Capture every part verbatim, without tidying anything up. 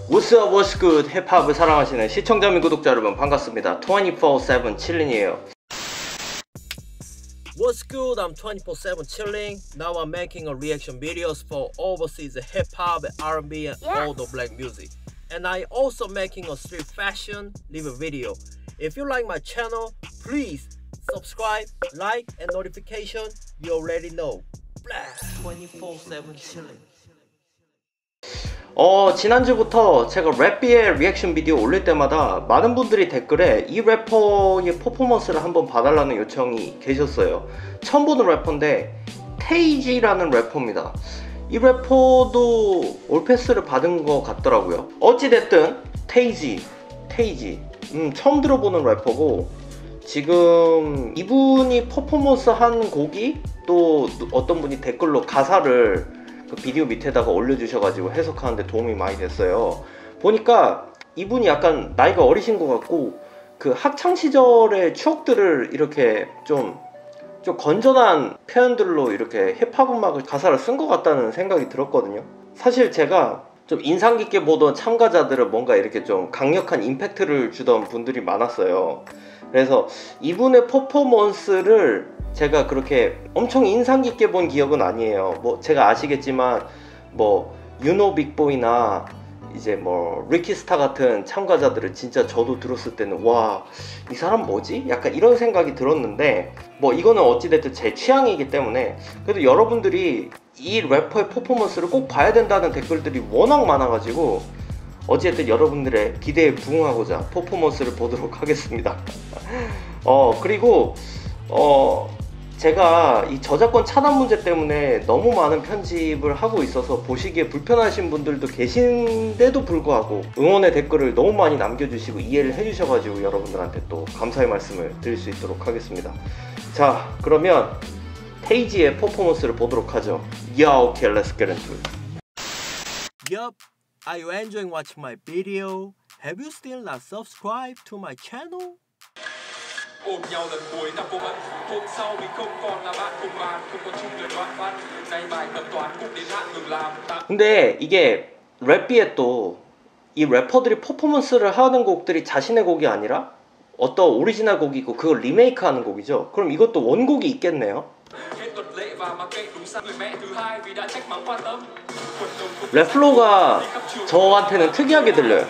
What's up, what's good? 힙합을 사랑하시는 시청자 및 구독자 여러분 반갑습니다. twenty-four seven 칠린이에요. What's good? I'm twenty-four seven chilling. Now I'm making a reaction videos for overseas hip hop, R and B, and yes. all the black music. And I also making a street fashion live video. If you like my channel, please subscribe, like, and notification. You already know. twenty-four seven chilling. 어 지난주부터 제가 랩비의 리액션 비디오 올릴 때마다 많은 분들이 댓글에 이 래퍼의 퍼포먼스를 한번 봐달라는 요청이 계셨어요. 처음 보는 래퍼인데 테이지라는 래퍼입니다. 이 래퍼도 올패스를 받은 것 같더라고요. 어찌됐든 테이지 테이지 음, 처음 들어보는 래퍼고, 지금 이분이 퍼포먼스 한 곡이 또 어떤 분이 댓글로 가사를 그 비디오 밑에다가 올려주셔가지고 해석하는데 도움이 많이 됐어요. 보니까 이분이 약간 나이가 어리신 것 같고 그 학창시절의 추억들을 이렇게 좀, 좀 건전한 표현들로 이렇게 힙합 음악을 가사를 쓴 것 같다는 생각이 들었거든요. 사실 제가 좀 인상 깊게 보던 참가자들은 뭔가 이렇게 좀 강력한 임팩트를 주던 분들이 많았어요. 그래서 이분의 퍼포먼스를 제가 그렇게 엄청 인상 깊게 본 기억은 아니에요. 뭐 제가 아시겠지만 뭐 유노 빅보이나 이제 뭐 리키스타 같은 참가자들을 진짜 저도 들었을 때는 와, 이 사람 뭐지? 약간 이런 생각이 들었는데, 뭐 이거는 어찌됐든 제 취향이기 때문에 그래도 여러분들이 이 래퍼의 퍼포먼스를 꼭 봐야 된다는 댓글들이 워낙 많아가지고 어찌됐든 여러분들의 기대에 부응하고자 퍼포먼스를 보도록 하겠습니다. 어 그리고 어 제가 이 저작권 차단 문제 때문에 너무 많은 편집을 하고 있어서 보시기에 불편하신 분들도 계신데도 불구하고 응원의 댓글을 너무 많이 남겨주시고 이해를 해주셔가지고 여러분들한테 또 감사의 말씀을 드릴 수 있도록 하겠습니다. 자, 그러면 테이지의 퍼포먼스를 보도록 하죠. Yo, okay, let's get into it. Yup, are you enjoying watching my video? Have you still not subscribed to my channel? ôm nhau lần cuối năm cô vẫn hôm sau mình không còn là bạn cùng bàn, không có chung lời đoạn văn nay bài tập toán cũng đến hạn ngừng làm. 근데 이게 랩비에 또 이 래퍼들이 퍼포먼스를 하는 곡들이 자신의 곡이 아니라 어떤 오리지널 곡이고 그걸 리메이크하는 곡이죠. 그럼 이것도 원곡이 있겠네요. 랩플로우가 저한테는 특이하게 들려요.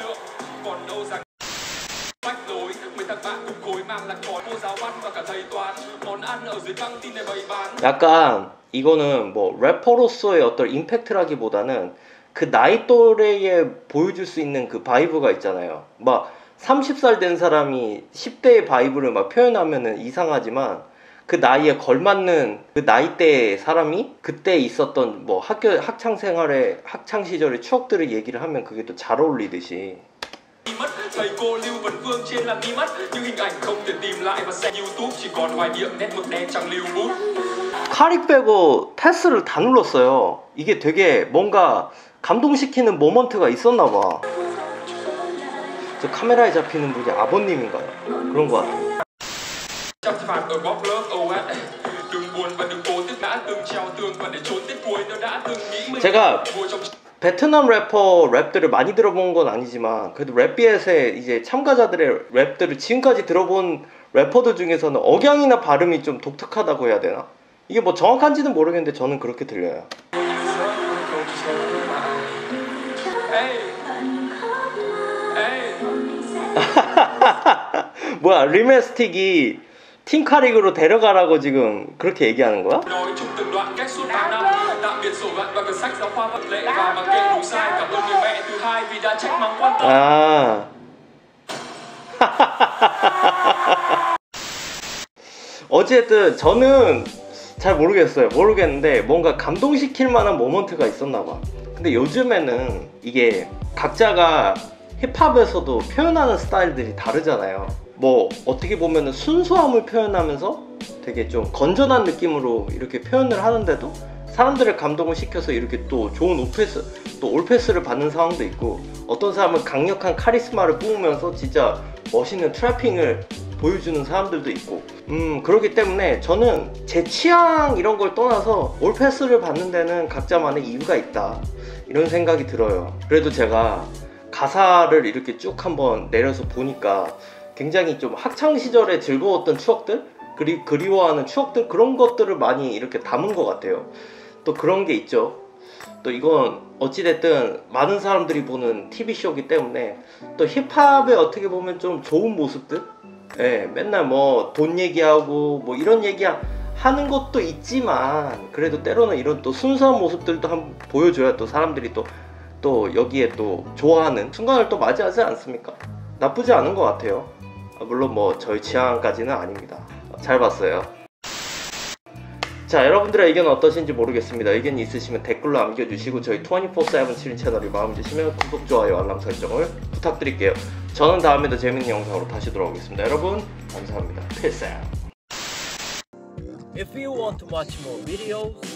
약간 이거는 뭐 래퍼로서의 어떤 임팩트라기보다는 그 나이 또래에 보여줄 수 있는 그 바이브가 있잖아요. 막 서른 살 된 사람이 십 대의 바이브를 막 표현하면은 이상하지만 그 나이에 걸맞는 그 나이대의 사람이 그때 있었던 뭐 학교 학창 생활의 학창 시절의 추억들을 얘기를 하면 그게 또 잘 어울리듯이. Thầy cô Lưu Vân Phương trên làm đi mất những hình ảnh không thể tìm lại và xem YouTube chỉ còn hoài niệm nét mực đen chẳng lưu bút. 카릭 빼고 패스를 다 눌렀어요. 이게 되게 뭔가 감동시키는 모먼트가 있었나 봐. 저 카메라에 잡히는 분이 아버님인가요? 그런 것 같아요. 제가 베트남 래퍼 랩들을 많이 들어본 건 아니지만 그래도 랩비엣의 이제 참가자들의 랩들을 지금까지 들어본 래퍼들 중에서는 억양이나 발음이 좀 독특하다고 해야 되나? 이게 뭐 정확한지는 모르겠는데 저는 그렇게 들려요. 뭐야, 리메스틱이 팀카릭으로 데려가라고 지금 그렇게 얘기하는 거야? 아. 어쨌든 저는 잘 모르겠어요. 모르겠는데 뭔가 감동시킬 만한 모먼트가 있었나 봐. 근데 요즘에는 이게 각자가 힙합에서도 표현하는 스타일들이 다르잖아요. 뭐 어떻게 보면은 순수함을 표현하면서 되게 좀 건전한 느낌으로 이렇게 표현을 하는데도 사람들의 감동을 시켜서 이렇게 또 좋은 올패스, 또 올패스를 받는 상황도 있고, 어떤 사람은 강력한 카리스마를 뿜으면서 진짜 멋있는 트래핑을 보여주는 사람들도 있고, 음 그렇기 때문에 저는 제 취향 이런 걸 떠나서 올패스를 받는 데는 각자만의 이유가 있다, 이런 생각이 들어요. 그래도 제가 가사를 이렇게 쭉 한번 내려서 보니까 굉장히 좀 학창시절에 즐거웠던 추억들, 그리, 그리워하는 추억들, 그런 것들을 많이 이렇게 담은 것 같아요. 또 그런 게 있죠. 또 이건 어찌됐든 많은 사람들이 보는 티비쇼이기 때문에 또 힙합의 어떻게 보면 좀 좋은 모습들, 예, 맨날 뭐 돈 얘기하고 뭐 이런 얘기 하는 것도 있지만 그래도 때로는 이런 또 순수한 모습들도 한번 보여줘야 또 사람들이 또 또 여기에 또 좋아하는 순간을 또 맞이하지 않습니까? 나쁘지 않은 것 같아요. 물론 뭐 저희 취향까지는 아닙니다. 잘 봤어요. 자, 여러분들의 의견은 어떠신지 모르겠습니다. 의견이 있으시면 댓글로 남겨주시고 저희 이십사 세븐 칠인 채널이 마음에 드시면 구독, 좋아요, 알람 설정을 부탁드릴게요. 저는 다음에도 재밌는 영상으로 다시 돌아오겠습니다. 여러분 감사합니다. Peace out. If you want to watch more videos,